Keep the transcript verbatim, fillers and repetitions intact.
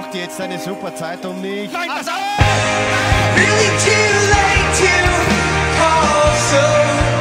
macht jetzt eine super Zeit um mich. Nein, pass auf! Really too late to call so